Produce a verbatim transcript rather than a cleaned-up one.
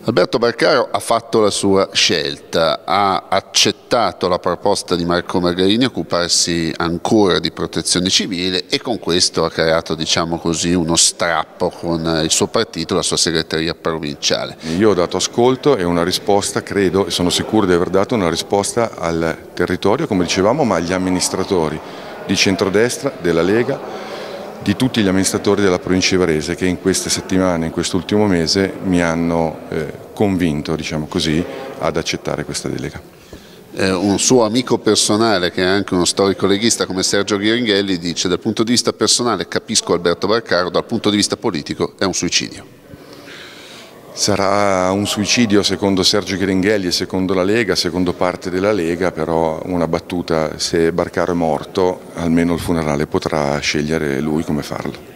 Alberto Barcaro ha fatto la sua scelta, ha accettato la proposta di Marco Margarini a occuparsi ancora di protezione civile e con questo ha creato, diciamo così, uno strappo con il suo partito, la sua segreteria provinciale. Io ho dato ascolto e una risposta, credo e sono sicuro di aver dato una risposta al territorio, come dicevamo, ma agli amministratori di centrodestra, della Lega, di tutti gli amministratori della provincia di Varese che in queste settimane, in quest'ultimo mese mi hanno eh, convinto, diciamo così, ad accettare questa delega. Eh, un suo amico personale, che è anche uno storico leghista come Sergio Ghiringhelli, dice: dal punto di vista personale capisco Alberto Barcaro, dal punto di vista politico è un suicidio. Sarà un suicidio secondo Sergio Ghiringhelli e secondo la Lega, secondo parte della Lega, però una battuta: se Barcaro è morto almeno il funerale potrà scegliere lui come farlo.